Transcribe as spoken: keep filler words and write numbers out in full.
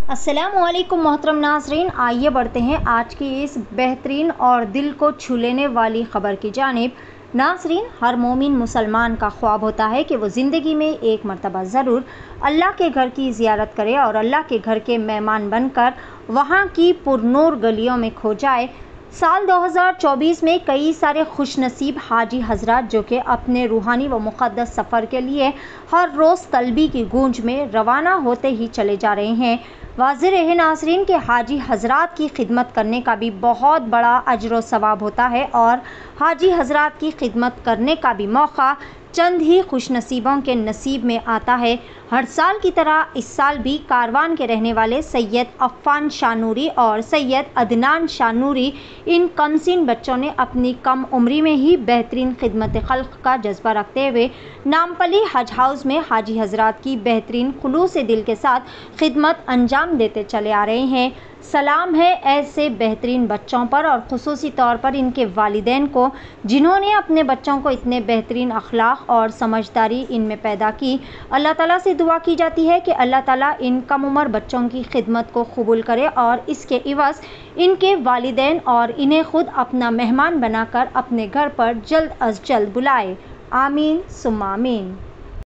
السلام علیکم محترم ناظرین، آئیے بڑھتے ہیں آج کی اس بہترین اور دل کو چھو لینے والی خبر کی جانب۔ ناظرین، ہر مومن مسلمان کا خواب ہوتا ہے کہ وہ زندگی میں ایک مرتبہ ضرور اللہ کے گھر کی زیارت کرے اور اللہ کے گھر کے مہمان بن کر وہاں کی پرنور گلیوں میں کھو جائے۔ سال دو ہزار چوبیس میں کئی سارے خوش نصیب حاجی حضرات جو کہ اپنے روحانی و مقدس سفر کے لیے ہر روز تلبی کی گونج میں روانہ ہوتے ہی چلے جا رہے ہیں۔ واضح رہے ناظرین کہ حاجی حضرات کی خدمت کرنے کا بھی بہت بڑا اجر و ثواب ہوتا ہے اور حاجی حضرات کی خدمت کرنے کا بھی موقع چند ہی خوش نصیبوں کے نصیب میں آتا ہے۔ ہر سال کی طرح اس سال بھی کاروان کے رہنے والے سید عفان شاہ نوری اور سید عدنان شاہ نوری ان کمسن بچوں نے اپنی کم عمری میں ہی بہترین خدمت خلق کا جذبہ رکھتے ہوئے نامپلی حج ہاؤس میں حاجی حضرات کی بہترین خلوص دل کے ساتھ خدمت انجام دیتے چلے آ رہے ہیں۔ سلام ہے ایسے بہترین بچوں پر اور خصوصی طور پر ان کے والدین کو جنہوں نے اپنے بچوں کو اتنے بہترین اخلاق اور سمجھداری ان میں پیدا کی۔ اللہ تعالیٰ سے دعا کی جاتی ہے کہ اللہ تعالیٰ ان کم عمر بچوں کی خدمت کو قبول کرے اور اس کے عوض ان کے والدین اور انہیں خود اپنا مہمان بنا کر اپنے گھر پر جلد از جلد بلائے۔ آمین ثم آمین۔